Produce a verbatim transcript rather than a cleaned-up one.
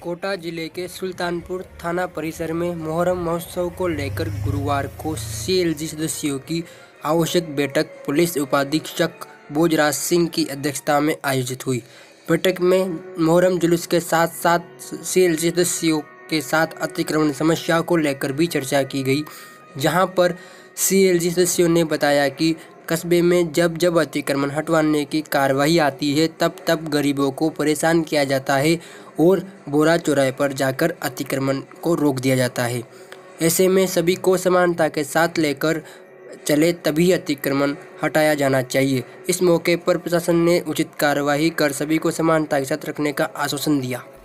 कोटा जिले के सुल्तानपुर थाना परिसर में मुहर्रम महोत्सव को लेकर गुरुवार को सीएलजी सदस्यों की आवश्यक बैठक पुलिस उपाधीक्षक भोजराज सिंह की अध्यक्षता में आयोजित हुई। बैठक में मुहर्रम जुलूस के साथ साथ सीएलजी सदस्यों के साथ अतिक्रमण समस्या को लेकर भी चर्चा की गई, जहां पर सीएलजी सदस्यों ने बताया कि कस्बे में जब जब अतिक्रमण हटवाने की कार्रवाई आती है तब तब गरीबों को परेशान किया जाता है और बोरा चौराहे पर जाकर अतिक्रमण को रोक दिया जाता है। ऐसे में सभी को समानता के साथ लेकर चले तभी अतिक्रमण हटाया जाना चाहिए। इस मौके पर प्रशासन ने उचित कार्रवाई कर सभी को समानता के साथ रखने का आश्वासन दिया।